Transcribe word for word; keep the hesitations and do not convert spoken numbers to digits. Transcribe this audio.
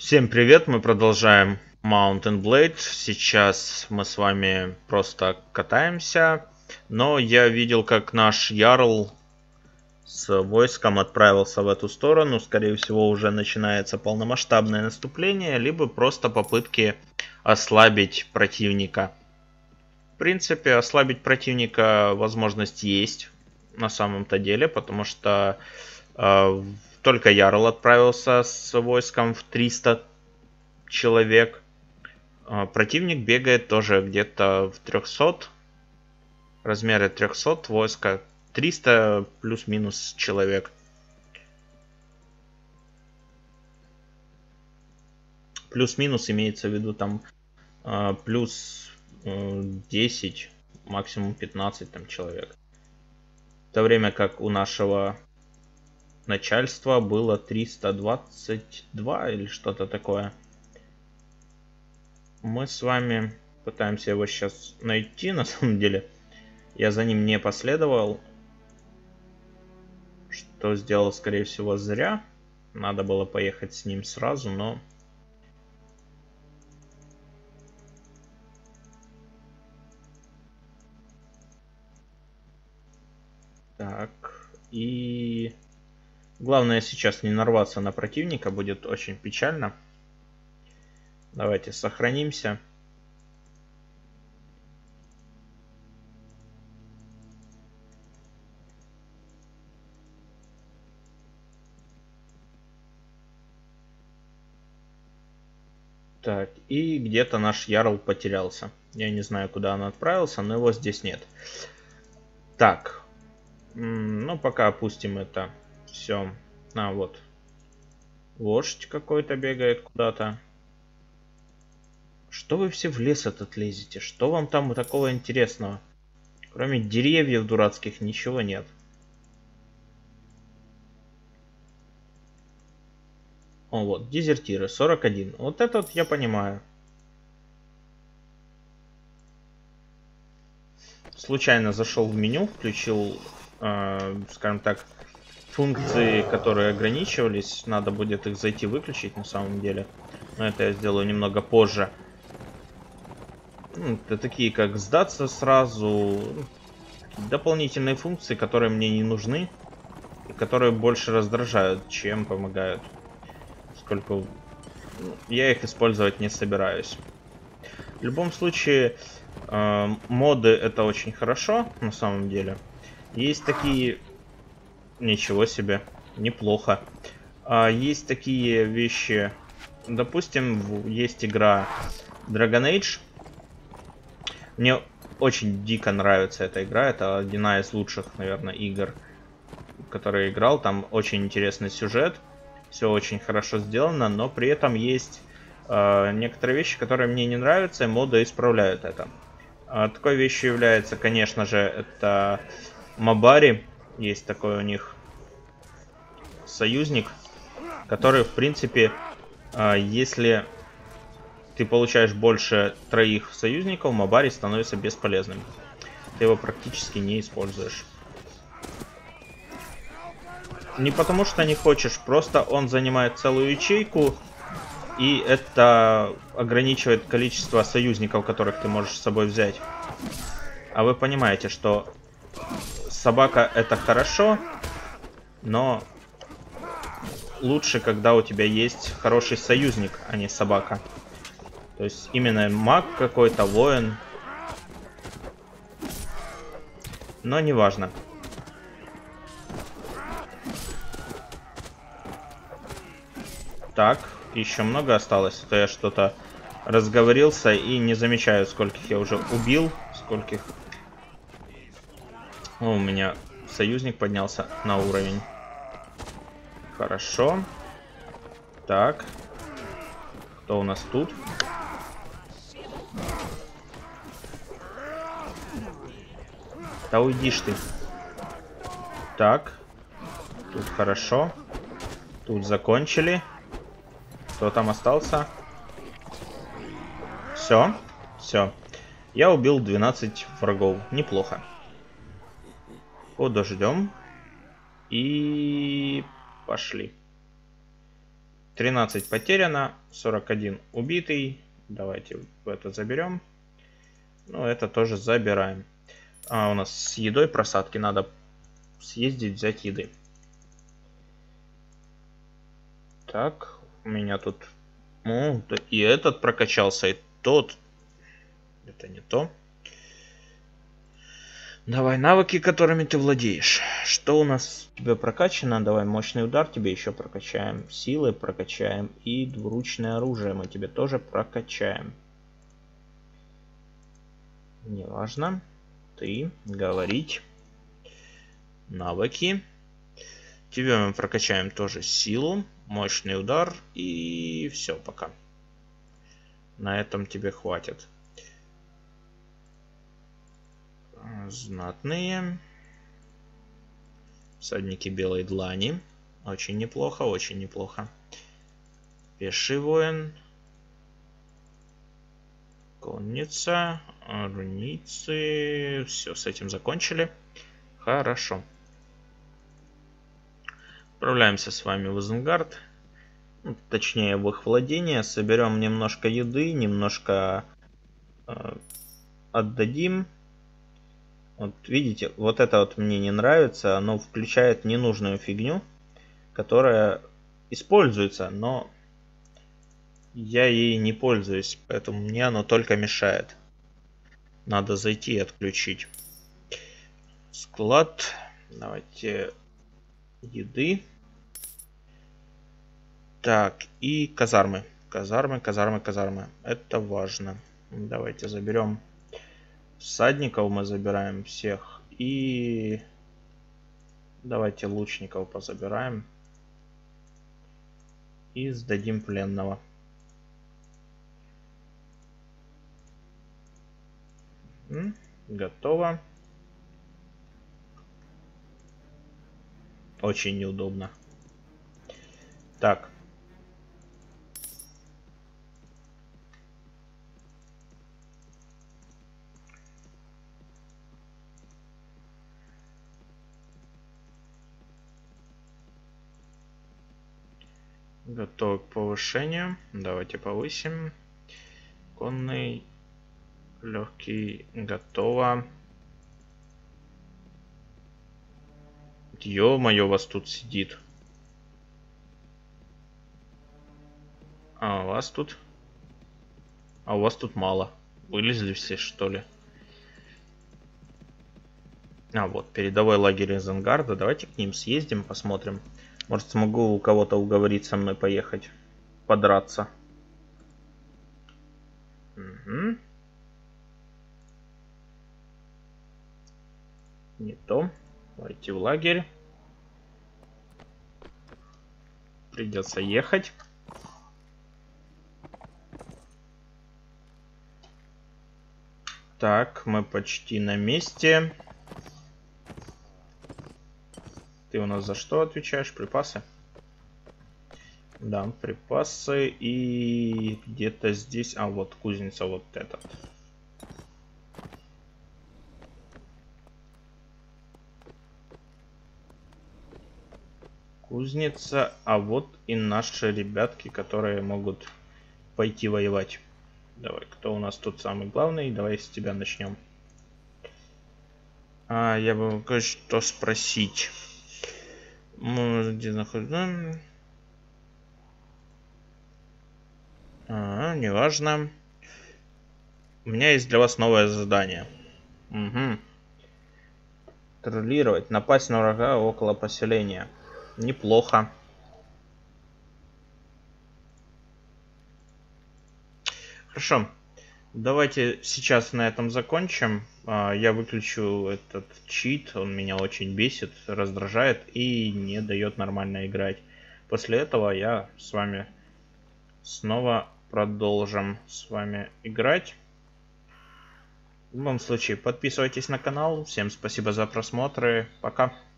Всем привет, мы продолжаем Mount and Blade. Сейчас мы с вами просто катаемся, но я видел, как наш Ярл с войском отправился в эту сторону. Скорее всего, уже начинается полномасштабное наступление, либо просто попытки ослабить противника. В принципе, ослабить противника возможность есть на самом-то деле, потому что э, только Ярл отправился с войском в триста человек. Э, противник бегает тоже где-то в трехсот. Размеры трехсот войска. триста плюс-минус человек. Плюс-минус имеется в виду там э, плюс десять, максимум пятнадцать там человек. В то время как у нашего начальства было триста двадцать два или что-то такое. Мы с вами пытаемся его сейчас найти, на самом деле. Я за ним не последовал. Что сделал, скорее всего, зря. Надо было поехать с ним сразу, но... Так, и главное сейчас не нарваться на противника, будет очень печально. Давайте сохранимся. Так, и где-то наш Ярл потерялся. Я не знаю, куда он отправился, но его здесь нет. Так. Ну, пока опустим это все. А, вот. Вождь какой-то бегает куда-то. Что вы все в лес этот лезете? Что вам там такого интересного? Кроме деревьев дурацких ничего нет. О, вот, дезертиры, сорок один. Вот этот я понимаю. Случайно зашел в меню, включил... скажем так, функции, которые ограничивались. Надо будет их зайти выключить на самом деле. Но это я сделаю немного позже. Это такие, как сдаться сразу. Дополнительные функции, которые мне не нужны. И которые больше раздражают, чем помогают. Поскольку я их использовать не собираюсь. В любом случае, моды это очень хорошо, на самом деле. Есть такие... Ничего себе. Неплохо. А, есть такие вещи... Допустим, есть игра Dragon Age. Мне очень дико нравится эта игра. Это одна из лучших, наверное, игр, в которые я играл. Там очень интересный сюжет. Все очень хорошо сделано. Но при этом есть э, некоторые вещи, которые мне не нравятся. И моды исправляют это. А, такой вещью является, конечно же, это... Мабари, есть такой у них союзник, который, в принципе, если ты получаешь больше троих союзников, Мабари становится бесполезным. Ты его практически не используешь. Не потому что не хочешь, просто он занимает целую ячейку, и это ограничивает количество союзников, которых ты можешь с собой взять. А вы понимаете, что... Собака это хорошо, но лучше, когда у тебя есть хороший союзник, а не собака. То есть именно маг какой-то, воин. Но неважно. Так, еще много осталось. А то я что-то разговорился и не замечаю, скольких я уже убил, скольких... О, у меня союзник поднялся на уровень. Хорошо. Так. Кто у нас тут? Да уйдишь ты. Так. Тут хорошо. Тут закончили. Кто там остался? Все. Все. Я убил двенадцать врагов. Неплохо. Подождем. И пошли. тринадцать потеряно, сорок один убитый. Давайте это заберем. Ну, это тоже забираем. А у нас с едой просадки, надо съездить, взять еды. Так, у меня тут... О, и этот прокачался, и тот. Это не то. Давай навыки, которыми ты владеешь. Что у нас у тебя прокачано? Давай мощный удар тебе еще прокачаем. Силы прокачаем. И двуручное оружие мы тебе тоже прокачаем. Неважно. Ты говорить. Навыки. Тебе мы прокачаем тоже силу. Мощный удар. И все, пока. На этом тебе хватит. Знатные. Всадники белой длани. Очень неплохо, очень неплохо. Пеший воин. Конница. Руницы. Все, с этим закончили. Хорошо. Отправляемся с вами в Изенгард. Ну, точнее, в их владение. Соберем немножко еды, немножко э, отдадим. Вот видите, вот это вот мне не нравится. Оно включает ненужную фигню, которая используется, но я ей не пользуюсь, поэтому мне оно только мешает. Надо зайти и отключить. Склад. Давайте еды. Так, и казармы. Казармы, казармы, казармы. Это важно. Давайте заберем всадников, мы забираем всех. И давайте лучников позабираем. И сдадим пленного. Готово. Очень неудобно. Так. Готов к повышению. Давайте повысим. Конный, легкий, готово. Ё-моё, вас тут сидит. А у вас тут? А у вас тут мало. Вылезли все, что ли? А, вот, передовой лагерь Изенгарда. Давайте к ним съездим, посмотрим. Может, смогу у кого-то уговорить со мной поехать. Подраться. Угу. Не то. Войти в лагерь. Придется ехать. Так, мы почти на месте. Ты у нас за что отвечаешь? Припасы? Да, припасы. И где-то здесь... А, вот кузница, вот этот. Кузница. А вот и наши ребятки, которые могут пойти воевать. Давай, кто у нас тут самый главный? Давай с тебя начнем. А, я бы кое-что спросить. Где находится? А, неважно. У меня есть для вас новое задание. Угу. Контролировать, напасть на врага около поселения. Неплохо. Хорошо. Давайте сейчас на этом закончим. Я выключу этот чит. Он меня очень бесит, раздражает и не дает нормально играть. После этого я с вами снова продолжим с вами играть. В любом случае, подписывайтесь на канал. Всем спасибо за просмотры. Пока.